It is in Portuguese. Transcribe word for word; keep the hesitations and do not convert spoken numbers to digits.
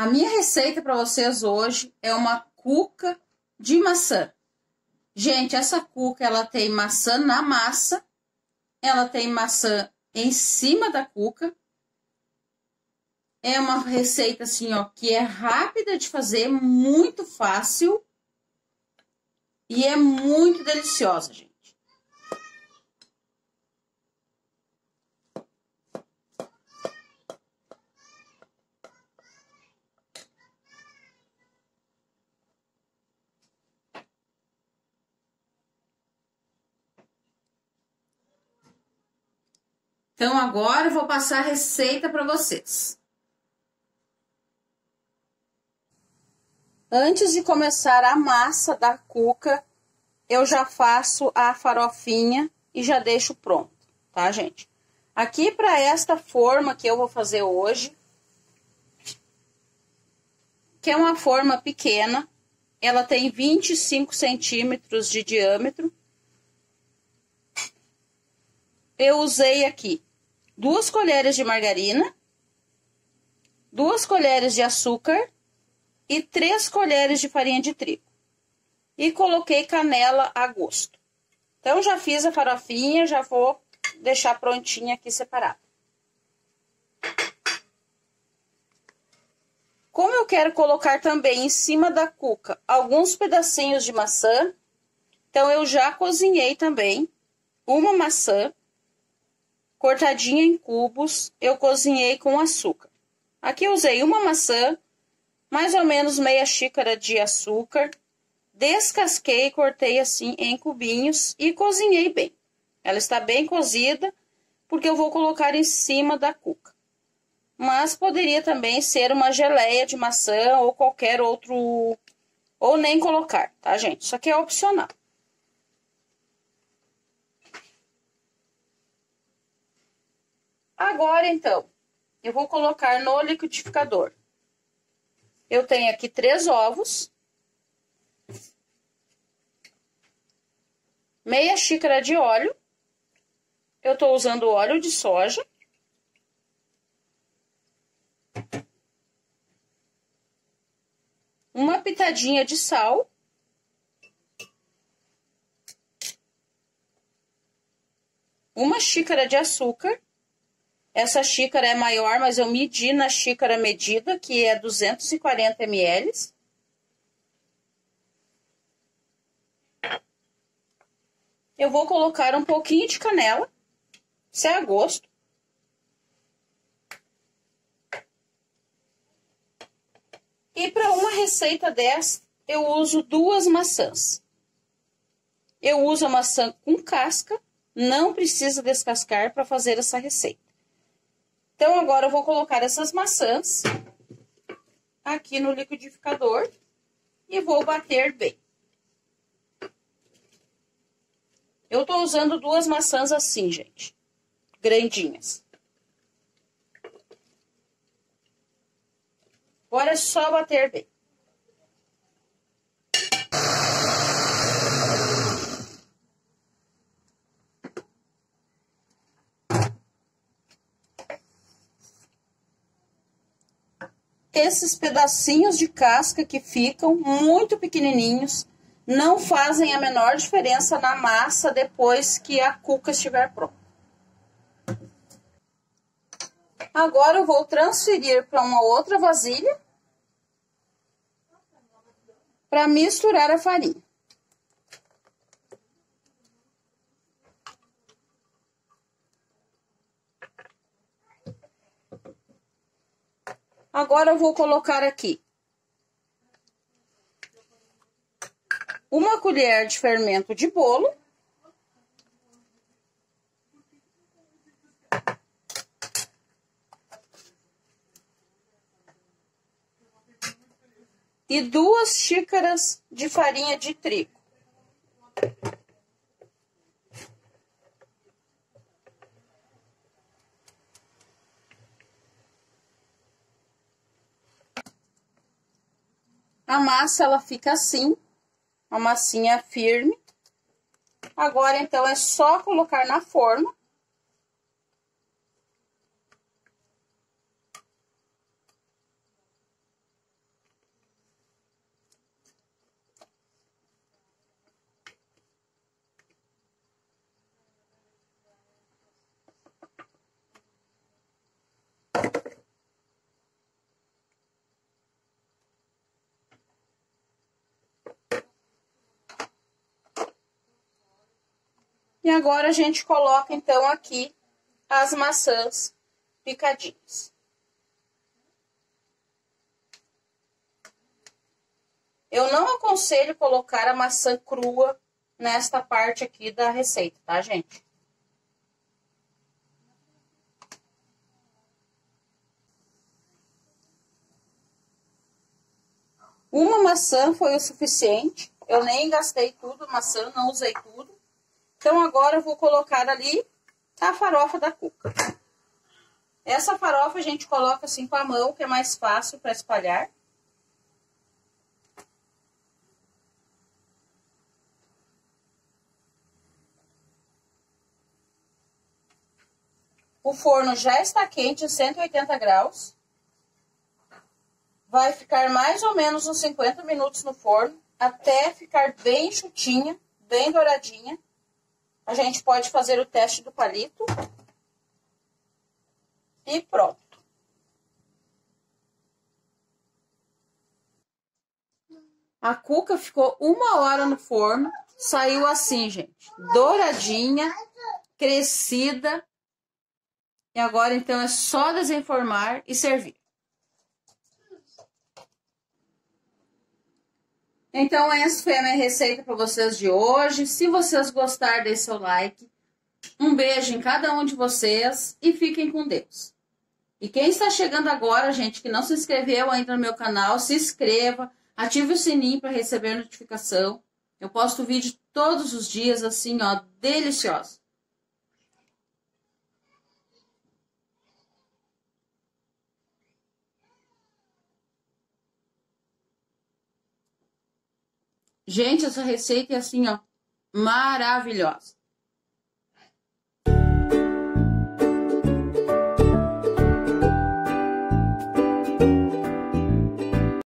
minha receita para vocês hoje é uma cuca de maçã. Gente, essa cuca, ela tem maçã na massa, ela tem maçã em cima da cuca. É uma receita assim, ó, que é rápida de fazer, muito fácil e é muito deliciosa, gente. Então, agora eu vou passar a receita para vocês. Antes de começar a massa da cuca, eu já faço a farofinha e já deixo pronto, tá, gente? Aqui, para esta forma que eu vou fazer hoje, que é uma forma pequena, ela tem vinte e cinco centímetros de diâmetro. Eu usei aqui duas colheres de margarina, duas colheres de açúcar e três colheres de farinha de trigo. E coloquei canela a gosto. Então, já fiz a farofinha, já vou deixar prontinha aqui separada. Como eu quero colocar também em cima da cuca alguns pedacinhos de maçã, então eu já cozinhei também uma maçã cortadinha em cubos, eu cozinhei com açúcar. Aqui eu usei uma maçã, mais ou menos meia xícara de açúcar, descasquei, cortei assim em cubinhos e cozinhei bem. Ela está bem cozida, porque eu vou colocar em cima da cuca. Mas poderia também ser uma geleia de maçã ou qualquer outro, ou nem colocar, tá, gente? Isso aqui é opcional. Agora, então, eu vou colocar no liquidificador. Eu tenho aqui três ovos, meia xícara de óleo, eu tô usando óleo de soja, uma pitadinha de sal, uma xícara de açúcar. Essa xícara é maior, mas eu medi na xícara medida, que é duzentos e quarenta mililitros. Eu vou colocar um pouquinho de canela, se é a gosto. E para uma receita dessa, eu uso duas maçãs. Eu uso a maçã com casca, não precisa descascar para fazer essa receita. Então, agora eu vou colocar essas maçãs aqui no liquidificador e vou bater bem. Eu tô usando duas maçãs assim, gente, grandinhas. Agora é só bater bem. Esses pedacinhos de casca que ficam muito pequenininhos não fazem a menor diferença na massa depois que a cuca estiver pronta. Agora eu vou transferir para uma outra vasilha para misturar a farinha. Agora eu vou colocar aqui uma colher de fermento de bolo. E duas xícaras de farinha de trigo. A massa, ela fica assim, uma massinha firme. Agora, então, é só colocar na forma. E agora a gente coloca, então, aqui as maçãs picadinhas. Eu não aconselho colocar a maçã crua nesta parte aqui da receita, tá, gente? Uma maçã foi o suficiente. Eu nem gastei tudo, maçã, não usei tudo. Então, agora eu vou colocar ali a farofa da cuca. Essa farofa a gente coloca assim com a mão, que é mais fácil para espalhar. O forno já está quente, cento e oitenta graus. Vai ficar mais ou menos uns cinquenta minutos no forno, até ficar bem chutinha, bem douradinha. A gente pode fazer o teste do palito. E pronto. A cuca ficou uma hora no forno, saiu assim, gente, douradinha, crescida. E agora, então, é só desenformar e servir. Então, essa foi a minha receita para vocês de hoje. Se vocês gostarem, deixe seu like. Um beijo em cada um de vocês e fiquem com Deus. E quem está chegando agora, gente, que não se inscreveu ainda no meu canal, se inscreva, ative o sininho para receber notificação. Eu posto vídeo todos os dias, assim, ó, delicioso. Gente, essa receita é assim, ó, maravilhosa.